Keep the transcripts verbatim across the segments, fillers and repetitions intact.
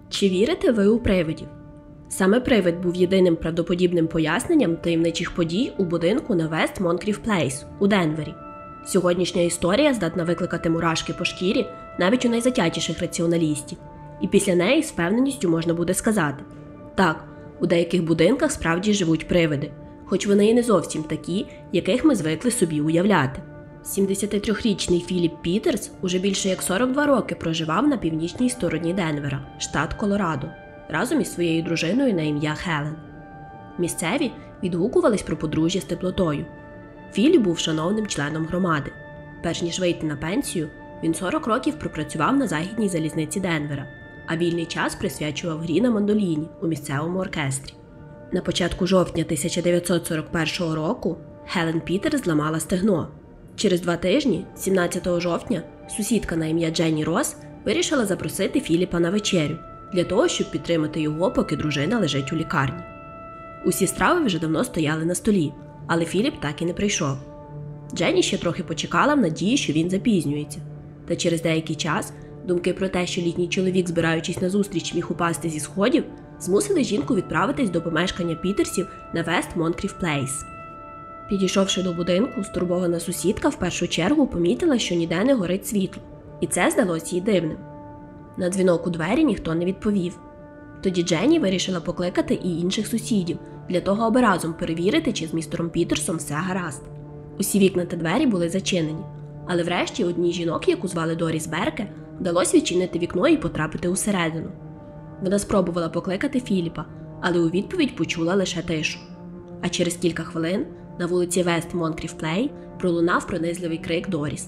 Чи вірите ви у привидів? Саме привид був єдиним правдоподібним поясненням таємничих подій у будинку на West Moncrief Place у Денвері. Сьогоднішня історія здатна викликати мурашки по шкірі навіть у найзатятіших раціоналістів. І після неї з впевненістю можна буде сказати: так, у деяких будинках справді живуть привиди, хоч вони і не зовсім такі, яких ми звикли собі уявляти. сімдесятитрирічний Філіп Пітерс уже більше як сорок два роки проживав на північній стороні Денвера, штат Колорадо, разом із своєю дружиною на ім'я Хелен. Місцеві відгукувались про подружжя з теплотою. Філіп був шановним членом громади. Перш ніж вийти на пенсію, він сорок років пропрацював на західній залізниці Денвера, а вільний час присвячував грі на мандоліні у місцевому оркестрі. На початку жовтня тисяча дев'ятсот сорок першого року Хелен Пітерс зламала стегно. Через два тижні, сімнадцятого жовтня, сусідка на ім'я Дженні Росс вирішила запросити Філіпа на вечерю, для того, щоб підтримати його, поки дружина лежить у лікарні. Усі страви вже давно стояли на столі, але Філіп так і не прийшов. Дженні ще трохи почекала в надії, що він запізнюється. Та через деякий час думки про те, що літній чоловік, збираючись на зустріч, міг упасти зі сходів, змусили жінку відправитись до помешкання Пітерсів на West Moncrief Place. Підійшовши до будинку, стурбована сусідка в першу чергу помітила, що ніде не горить світло, і це здалося їй дивним. На дзвінок у двері ніхто не відповів. Тоді Дженні вирішила покликати і інших сусідів, для того, аби разом перевірити, чи з містером Пітерсом все гаразд. Усі вікна та двері були зачинені, але врешті одній жінок, яку звали Доріс Берке, вдалося відчинити вікно і потрапити усередину. Вона спробувала покликати Філіпа, але у відповідь почула лише тишу. А через кілька хвилин на вулиці West Moncrief Place пролунав пронизливий крик Доріс.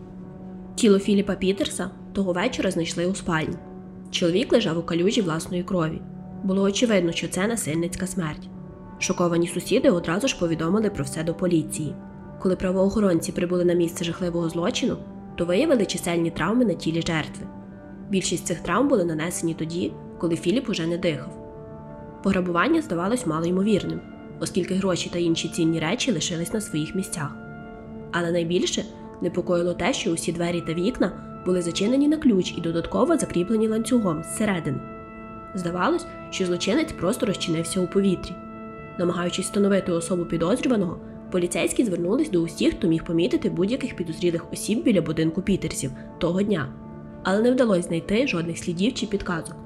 Тіло Філіпа Пітерса того вечора знайшли у спальні. Чоловік лежав у калюжі власної крові. Було очевидно, що це насильницька смерть. Шоковані сусіди одразу ж повідомили про все до поліції. Коли правоохоронці прибули на місце жахливого злочину, то виявили чисельні травми на тілі жертви. Більшість цих травм були нанесені тоді, коли Філіп уже не дихав. Пограбування здавалось малоймовірним, оскільки гроші та інші цінні речі лишились на своїх місцях. Але найбільше непокоїло те, що усі двері та вікна були зачинені на ключ і додатково закріплені ланцюгом зсередини. Здавалось, що злочинець просто розчинився у повітрі. Намагаючись встановити особу підозрюваного, поліцейські звернулись до усіх, хто міг помітити будь-яких підозрілих осіб біля будинку Пітерсів того дня, але не вдалося знайти жодних слідів чи підказок.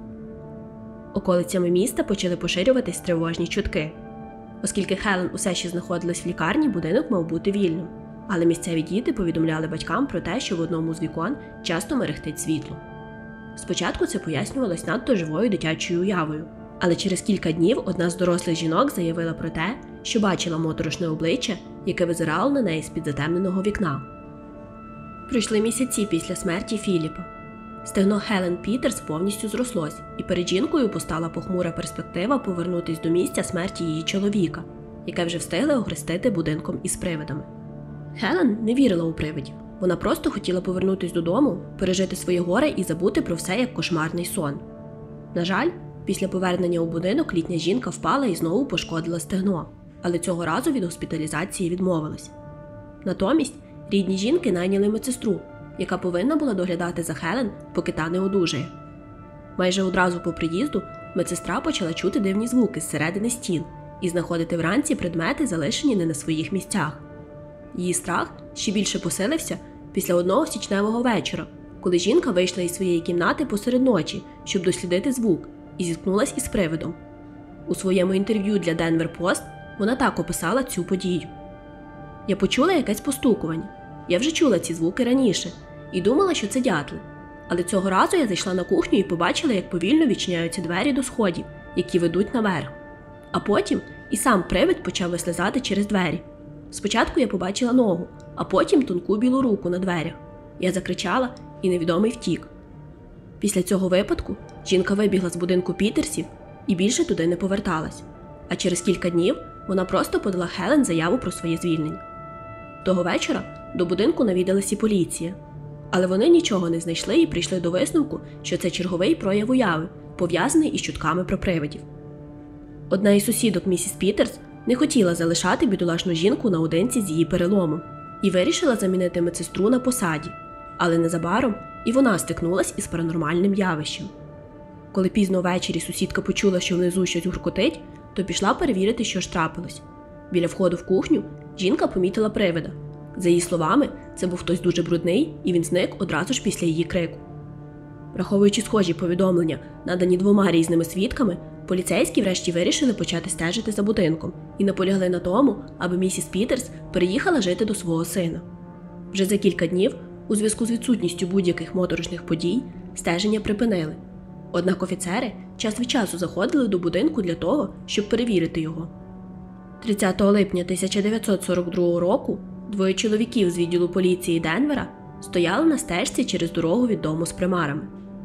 Околицями міста почали поширюватись тривожні чутки. Оскільки Хелен усе ще знаходилась в лікарні, будинок мав бути вільним, але місцеві діти повідомляли батькам про те, що в одному з вікон часто мерехтить світло. Спочатку це пояснювалось надто живою дитячою уявою, але через кілька днів одна з дорослих жінок заявила про те, що бачила моторошне обличчя, яке визирало на неї з-під затемненого вікна. Пройшли місяці після смерті Філіпа. Стегно Хелен Пітерс повністю зрослось, і перед жінкою постала похмура перспектива повернутись до місця смерті її чоловіка, яке вже встигли охрестити будинком із привидами. Хелен не вірила у привидів. Вона просто хотіла повернутись додому, пережити своє горе і забути про все як кошмарний сон. На жаль, після повернення у будинок літня жінка впала і знову пошкодила стегно, але цього разу від госпіталізації відмовилась. Натомість рідні жінки найняли медсестру, яка повинна була доглядати за Хелен, поки та не одужає. Майже одразу по приїзду медсестра почала чути дивні звуки зсередини стін і знаходити вранці предмети, залишені не на своїх місцях. Її страх ще більше посилився після одного січневого вечора, коли жінка вийшла із своєї кімнати посеред ночі, щоб дослідити звук, і зіткнулась із привидом. У своєму інтерв'ю для Denver Post вона так описала цю подію. «Я почула якесь постукування. Я вже чула ці звуки раніше і думала, що це дятли. Але цього разу я зайшла на кухню і побачила, як повільно відчиняються двері до сходів, які ведуть наверх. А потім і сам привид почав вислизати через двері. Спочатку я побачила ногу, а потім тонку білу руку на дверях. Я закричала, і невідомий втік». Після цього випадку жінка вибігла з будинку Пітерсів і більше туди не поверталась. А через кілька днів вона просто подала Хелен заяву про своє звільнення. Того вечора до будинку навідалась і поліція. Але вони нічого не знайшли і прийшли до висновку, що це черговий прояв уяви, пов'язаний із чутками про привидів. Одна із сусідок місіс Пітерс не хотіла залишати бідолашну жінку наодинці з її переломом і вирішила замінити медсестру на посаді, але незабаром і вона стикнулась із паранормальним явищем. Коли пізно ввечері сусідка почула, що внизу щось гуркотить, то пішла перевірити, що ж трапилось. Біля входу в кухню жінка помітила привида. За її словами, це був хтось дуже брудний, і він зник одразу ж після її крику. Враховуючи схожі повідомлення, надані двома різними свідками, поліцейські врешті вирішили почати стежити за будинком і наполягли на тому, аби місіс Пітерс переїхала жити до свого сина. Вже за кілька днів, у зв'язку з відсутністю будь-яких моторошних подій, стеження припинили. Однак офіцери час від часу заходили до будинку для того, щоб перевірити його. тридцятого липня тисяча дев'ятсот сорок другого року двоє чоловіків з відділу поліції Денвера стояли на стежці через дорогу від дому з примарами.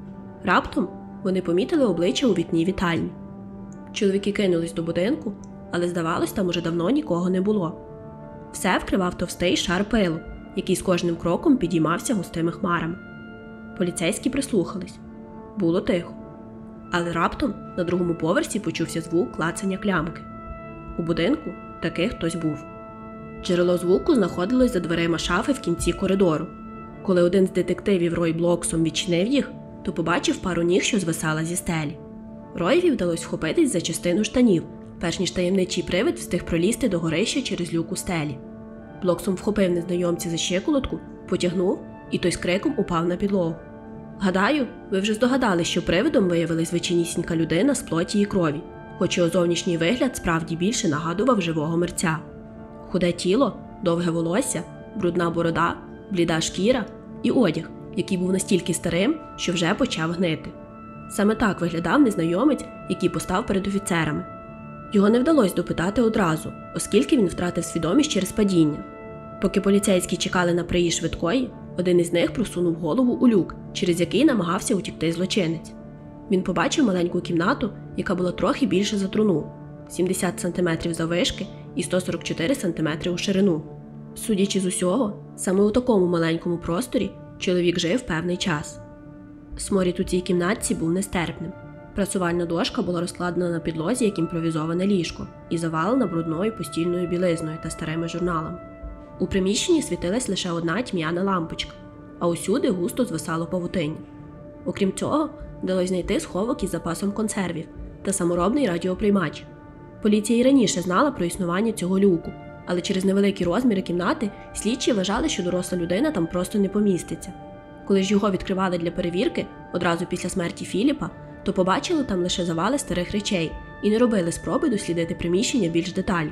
Раптом вони помітили обличчя у вікні вітальні. Чоловіки кинулись до будинку, але, здавалось, там уже давно нікого не було. Все вкривав товстий шар пилу, який з кожним кроком підіймався густими хмарами. Поліцейські прислухались. Було тихо. Але раптом на другому поверсі почувся звук клацання клямки. У будинку таки хтось був. Джерело звуку знаходилось за дверима шафи в кінці коридору. Коли один з детективів Рой Блоксом відчинив їх, то побачив пару ніг, що звисала зі стелі. Роєві вдалося вхопитись за частину штанів, перш ніж таємничий привид встиг пролізти до горища через люк у стелі. Блоксом вхопив незнайомця за щиколотку, потягнув, і той з криком упав на підлогу. Гадаю, ви вже здогадались, що привидом виявилась звичайнісінька людина з плоті і крові, хоч його зовнішній вигляд справді більше нагадував живого мерця. Худе тіло, довге волосся, брудна борода, бліда шкіра і одяг, який був настільки старим, що вже почав гнити. Саме так виглядав незнайомець, який постав перед офіцерами. Його не вдалося допитати одразу, оскільки він втратив свідомість через падіння. Поки поліцейські чекали на приїзд швидкої, один із них просунув голову у люк, через який намагався утікти злочинець. Він побачив маленьку кімнату, яка була трохи більше за труну – сімдесят сантиметрів заввишки і сто сорок чотири сантиметри у ширину. Судячи з усього, саме у такому маленькому просторі чоловік жив певний час. Сморід у цій кімнатці був нестерпним. Прасувальна дошка була розкладена на підлозі як імпровізоване ліжко і завалена брудною постільною білизною та старими журналами. У приміщенні світилась лише одна тьмяна лампочка, а усюди густо звисало павутиння. Окрім цього, вдалося знайти сховок із запасом консервів та саморобний радіоприймач. Поліція й раніше знала про існування цього люку, але через невеликі розміри кімнати слідчі вважали, що доросла людина там просто не поміститься. Коли ж його відкривали для перевірки одразу після смерті Філіпа, то побачили там лише завали старих речей і не робили спроби дослідити приміщення більш детально.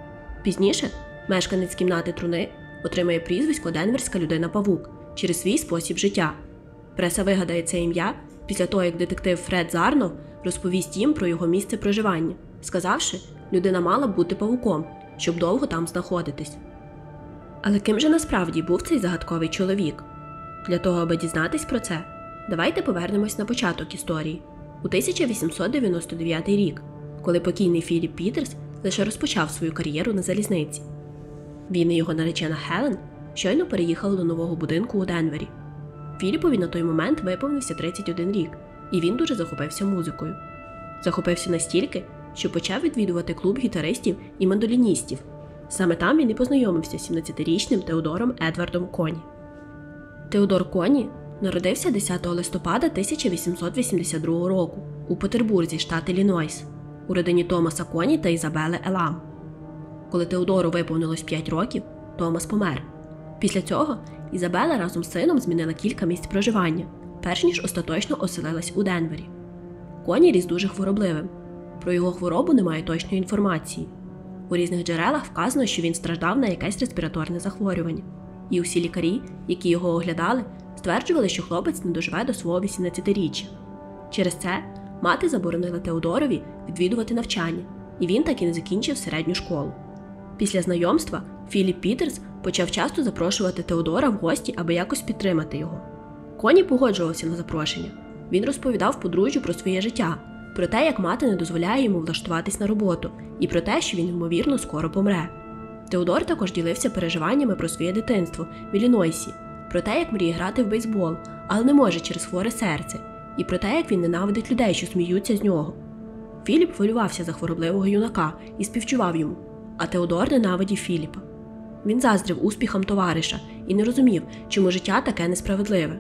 Пізніше мешканець кімнати труни отримає прізвисько «Денверська людина-павук» через свій спосіб життя. Преса вигадає це ім'я після того, як детектив Фред Зарнов розповість їм про його місце проживання, сказавши, людина мала б бути павуком, щоб довго там знаходитись. Але ким же насправді був цей загадковий чоловік? Для того, аби дізнатись про це, давайте повернемось на початок історії, у тисяча вісімсот дев'яносто дев'ятий рік, коли покійний Філіп Пітерс лише розпочав свою кар'єру на залізниці. Він і його наречена Хелен щойно переїхали до нового будинку у Денвері. Філіпові на той момент виповнився тридцять один рік, і він дуже захопився музикою. Захопився настільки, що почав відвідувати клуб гітаристів і мандоліністів. Саме там він і познайомився з сімнадцятирічним Теодором Едвардом Коні. Теодор Коні народився десятого листопада тисяча вісімсот вісімдесят другого року у Петербурзі, штат Іллінойс, у родині Томаса Коні та Ізабели Елам. Коли Теодору виповнилось п'ять років, Томас помер. Після цього Ізабела разом з сином змінила кілька місць проживання, перш ніж остаточно оселилась у Денвері. Коні ріс дуже хворобливим. Про його хворобу немає точної інформації. У різних джерелах вказано, що він страждав на якесь респіраторне захворювання. І усі лікарі, які його оглядали, стверджували, що хлопець не доживе до свого вісімнадцятиріччя. Через це мати заборонила Теодорові відвідувати навчання, і він так і не закінчив середню школу. Після знайомства Філіп Пітерс почав часто запрошувати Теодора в гості, аби якось підтримати його. Коні погоджувався на запрошення. Він розповідав подружжю про своє життя, про те, як мати не дозволяє йому влаштуватись на роботу, і про те, що він, ймовірно, скоро помре. Теодор також ділився переживаннями про своє дитинство в Іллінойсі, про те, як мріє грати в бейсбол, але не може через хворе серце, і про те, як він ненавидить людей, що сміються з нього. Філіп хвилювався за хворобливого юнака і співчував йому, а Теодор ненавидів Філіпа. Він заздрив успіхам товариша і не розумів, чому життя таке несправедливе.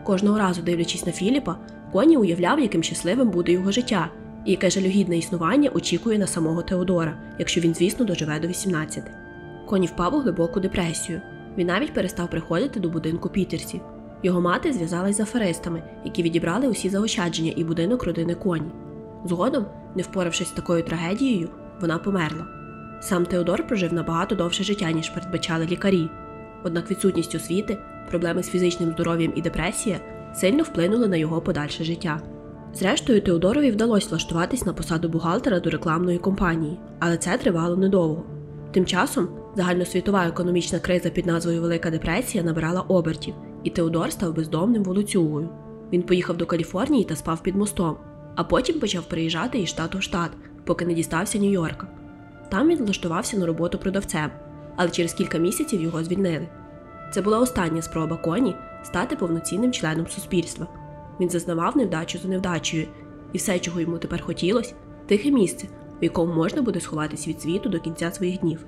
Кожного разу, дивлячись на Філіпа, Коні уявляв, яким щасливим буде його життя, і яке жалюгідне існування очікує на самого Теодора, якщо він, звісно, доживе до вісімнадцяти. Коні впав у глибоку депресію. Він навіть перестав приходити до будинку Пітерсів. Його мати зв'язалась з аферистами, які відібрали усі заощадження і будинок родини Коні. Згодом, не впоравшись з такою трагедією, вона померла. Сам Теодор прожив набагато довше життя, ніж передбачали лікарі. Однак відсутність освіти, проблеми з фізичним здоров'ям і депресія сильно вплинули на його подальше життя. Зрештою, Теодорові вдалося влаштуватись на посаду бухгалтера до рекламної компанії, але це тривало недовго. Тим часом загальносвітова економічна криза під назвою Велика депресія набирала обертів, і Теодор став бездомним волоцюгою. Він поїхав до Каліфорнії та спав під мостом, а потім почав переїжджати із штату в штат, поки не дістався Нью-Йорка. Там він влаштувався на роботу продавцем, але через кілька місяців його звільнили. Це була остання спроба Коні стати повноцінним членом суспільства. Він зазнавав невдачу за невдачею, і все, чого йому тепер хотілося – тихе місце, в якому можна буде сховатись від світу до кінця своїх днів.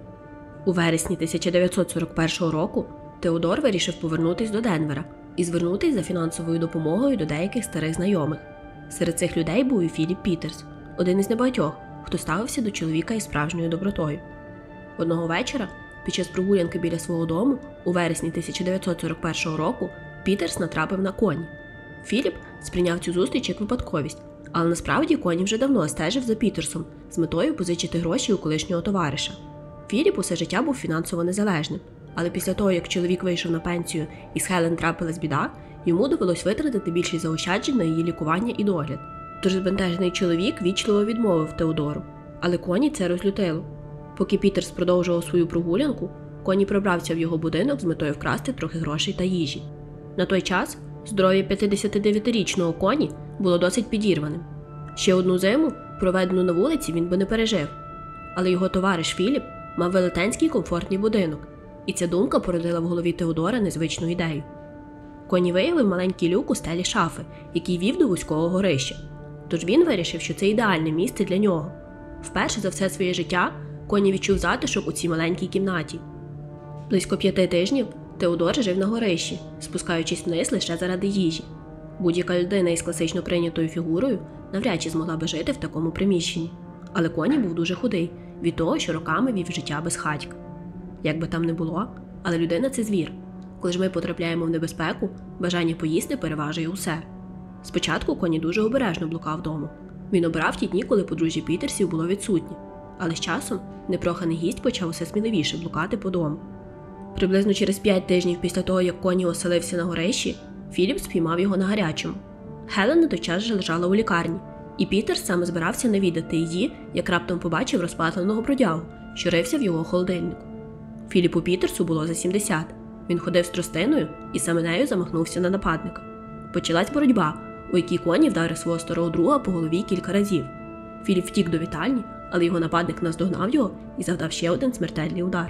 У вересні тисяча дев'ятсот сорок першого року Теодор вирішив повернутися до Денвера і звернутися за фінансовою допомогою до деяких старих знайомих. Серед цих людей був і Філіп Пітерс, один із небагатьох, хто ставився до чоловіка із справжньою добротою. Одного вечора, під час прогулянки біля свого дому, у вересні тисяча дев'ятсот сорок першого року, Пітерс натрапив на Коні. Філіп сприйняв цю зустріч як випадковість, але насправді Коні вже давно стежив за Пітерсом з метою позичити гроші у колишнього товариша. Філіп усе життя був фінансово незалежним, але після того, як чоловік вийшов на пенсію і з Хелен трапилась біда, йому довелось витратити більшість заощаджень на її лікування і догляд. Тож збентежений чоловік вічливо відмовив Теодору, але Коні це розлютило. Поки Пітерс продовжував свою прогулянку, Коні пробрався в його будинок з метою вкрасти трохи грошей та їжі. На той час здоров'я п'ятдесятидев'ятирічного Коні було досить підірваним. Ще одну зиму, проведену на вулиці, він би не пережив. Але його товариш Філіп мав велетенський комфортний будинок, і ця думка породила в голові Теодора незвичну ідею. Коні виявив маленький люк у стелі шафи, який вів до вузького горища. Тож він вирішив, що це ідеальне місце для нього. Вперше за все своє життя Коні відчув затишок у цій маленькій кімнаті. Близько п'яти тижнів Теодор жив на горищі, спускаючись вниз лише заради їжі. Будь-яка людина із класично прийнятою фігурою навряд чи змогла би жити в такому приміщенні. Але Коні був дуже худий від того, що роками вів життя без хатька. Як би там не було, але людина – це звір. Коли ж ми потрапляємо в небезпеку, бажання поїсти переважує усе. Спочатку Коні дуже обережно блукав дому. Він обирав ті дні, коли подружжя Пітерсів було відсутнє. Але з часом непроханий гість почав усе сміливіше блукати по дому. Приблизно через п'ять тижнів після того, як Коні оселився на горищі, Філіп спіймав його на гарячому. Хелен на той час вже лежала у лікарні, і Пітерс саме збирався навідати її, як раптом побачив розпатленого бродягу, що рився в його холодильнику. Філіпу Пітерсу було за сімдесят. Він ходив з тростиною і саме нею замахнувся на нападника. Почалась боротьба, у якій Коні вдарив свого старого друга по голові кілька разів. Філіп втік до вітальні, але його нападник наздогнав його і завдав ще один смертельний удар.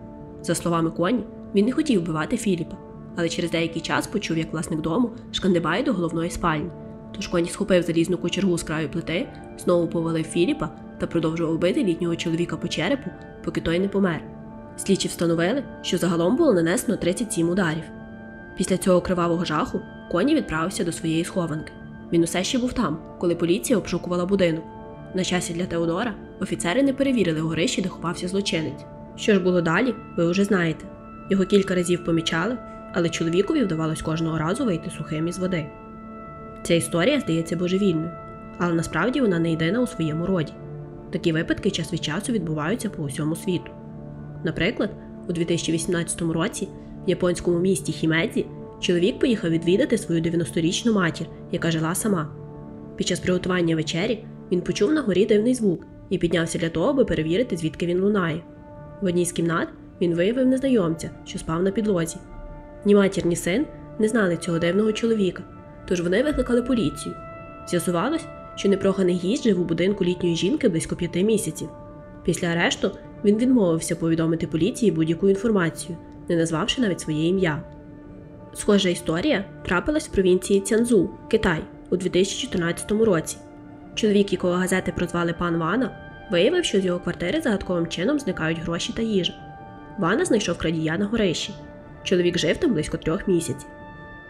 За словами Коні, він не хотів вбивати Філіпа, але через деякий час почув, як власник дому шкандибає до головної спальні. Тож Коні схопив залізну кочергу з краю плити, знову повалив Філіпа та продовжував бити літнього чоловіка по черепу, поки той не помер. Слідчі встановили, що загалом було нанесено тридцять сім ударів. Після цього кривавого жаху Коні відправився до своєї схованки. Він усе ще був там, коли поліція обшукувала будинок. На щастя для Теодора, офіцери не перевірили горище, де ховався злочинець. Що ж було далі, ви вже знаєте. Його кілька разів помічали, але чоловікові вдавалось кожного разу вийти сухим із води. Ця історія здається божевільною, але насправді вона не єдина у своєму роді. Такі випадки час від часу відбуваються по усьому світу. Наприклад, у дві тисячі вісімнадцятому році в японському місті Хімедзі чоловік поїхав відвідати свою дев'яносторічну матір, яка жила сама. Під час приготування вечері він почув на горі дивний звук і піднявся для того, аби перевірити, звідки він лунає. В одній з кімнат він виявив незнайомця, що спав на підлозі. Ні матір, ні син не знали цього дивного чоловіка, тож вони викликали поліцію. З'ясувалось, що непроханий гість жив у будинку літньої жінки близько п'яти місяців. Після арешту він відмовився повідомити поліції будь-яку інформацію, не назвавши навіть своє ім'я. Схожа історія трапилась в провінції Цянзу, Китай, у дві тисячі чотирнадцятому році. Чоловік, якого газети прозвали пан Вана, виявив, що з його квартири загадковим чином зникають гроші та їжа. Вана знайшов крадія на горищі. Чоловік жив там близько трьох місяців.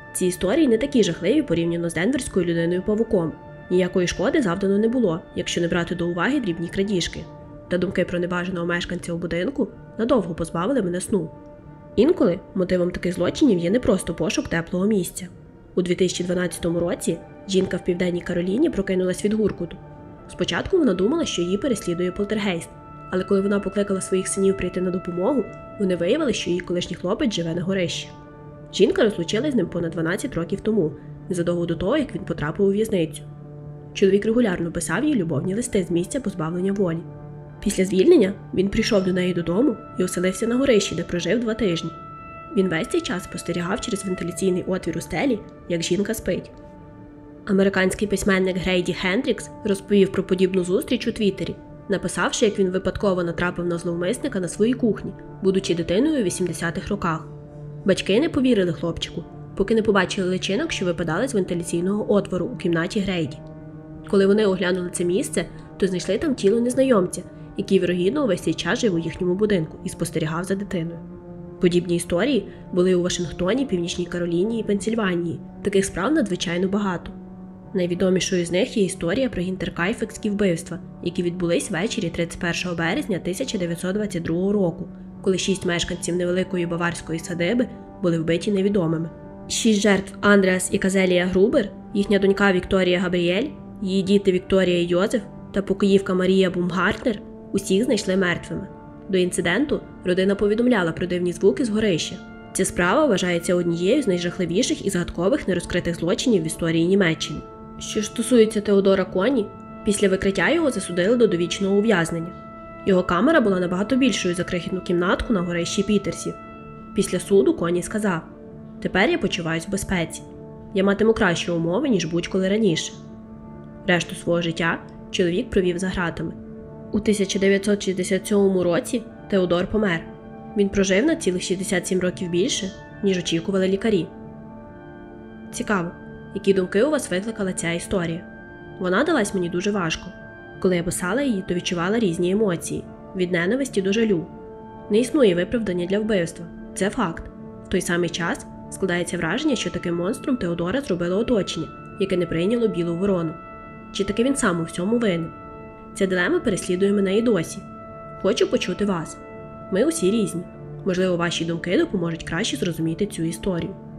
Ці історії не такі жахливі порівняно з денверською людиною-павуком. Ніякої шкоди завдано не було, якщо не брати до уваги дрібні крадіжки. Та думки про небажаного мешканця у будинку надовго позбавили мене сну. Інколи мотивом таких злочинів є не просто пошук теплого місця. У дві тисячі дванадцятому році жінка в Південній Кароліні прокинулась від гуркуту. Спочатку вона думала, що її переслідує полтергейст, але коли вона покликала своїх синів прийти на допомогу, вони виявили, що її колишній хлопець живе на горищі. Жінка розлучилась з ним понад дванадцять років тому, незадовго до того, як він потрапив у в'язницю. Чоловік регулярно писав їй любовні листи з місця позбавлення волі. Після звільнення він прийшов до неї додому і оселився на горищі, де прожив два тижні. Він весь цей час спостерігав через вентиляційний отвір у стелі, як жінка спить. Американський письменник Грейді Хендрікс розповів про подібну зустріч у Твіттері, написавши, як він випадково натрапив на зловмисника на своїй кухні, будучи дитиною у вісімдесятих роках. Батьки не повірили хлопчику, поки не побачили личинок, що випадали з вентиляційного отвору у кімнаті Грейді. Коли вони оглянули це місце, то знайшли там тіло незнайомця, який, вірогідно, увесь цей час жив у їхньому будинку і спостерігав за дитиною. Подібні історії були у Вашингтоні, Північній Кароліні і Пенсільванії. Таких справ надзвичайно багато. Найвідомішою з них є історія про гінтеркайфекські вбивства, які відбулись ввечері тридцять першого березня тисяча дев'ятсот двадцять другого року, коли шість мешканців невеликої баварської садиби були вбиті невідомими. Шість жертв Андреас і Казелія Грубер, їхня донька Вікторія Габріель, її діти Вікторія і Йозеф та покоївка Марія Бумгартнер усіх знайшли мертвими. До інциденту родина повідомляла про дивні звуки з горища. Ця справа вважається однією з найжахливіших і загадкових нерозкритих злочинів в історії Німеччини. Що ж стосується Теодора Коні, після викриття його засудили до довічного ув'язнення. Його камера була набагато більшою за крихітну кімнатку на горищі Пітерсів. Після суду Коні сказав: «Тепер я почуваюсь в безпеці. Я матиму кращі умови, ніж будь-коли раніше». Решту свого життя чоловік провів за ґратами. У тисяча дев'ятсот шістдесят сьомому році Теодор помер. Він прожив на цілих шістдесят сім років більше, ніж очікували лікарі. Цікаво, які думки у вас викликала ця історія? Вона далась мені дуже важко. Коли я писала її, то відчувала різні емоції – від ненависті до жалю. Не існує виправдання для вбивства. Це факт. В той самий час складається враження, що таким монстром Теодора зробило оточення, яке не прийняло білу ворону. Чи таки він сам у всьому винен? Ця дилема переслідує мене і досі. Хочу почути вас. Ми усі різні. Можливо, ваші думки допоможуть краще зрозуміти цю історію.